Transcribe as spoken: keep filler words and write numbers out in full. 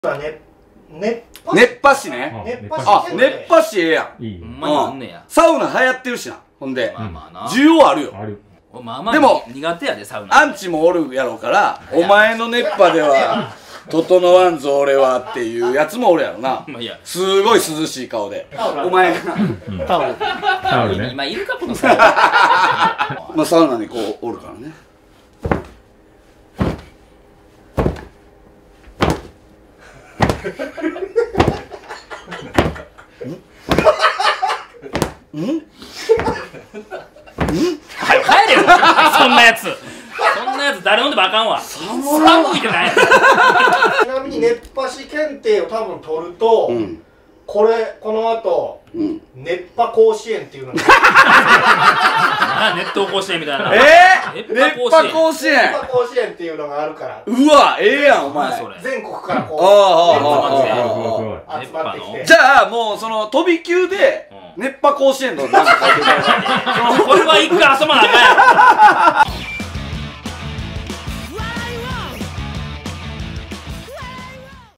熱波師ね。 熱波師。 あ、熱波師ええやん。 いい。 ほんまにあんねや。 サウナ流行ってるしな。ほんで、 まあまあな。 需要あるよ。 ある。 まあまあでも苦手やで、サウナ。 アンチもおるやろうから、お前の熱波では整わんぞ俺はっていうやつもおるやろな。 まあいや。 すごい涼しい顔で。お前がタオル。 タオルね。 今いるかこのサウナ。 まあサウナにこうおるからね。ん？ん？ん？ はよ帰れよ。そんなやつ。そんなやつ誰飲んでもあかんわ。寒いってない。 ちなみに熱波師検定を多分取ると、うん、これこの後、うん、熱波甲子園っていうのが熱湯甲子園みたいな。 えー、熱波甲子園熱波甲子園っていうのがあるから。 うわ、ええやんお前。 全国からこう熱波の。 じゃあもうその飛び級で熱波甲子園のなんか書いてたらこれは一回遊ばなあかんやろ。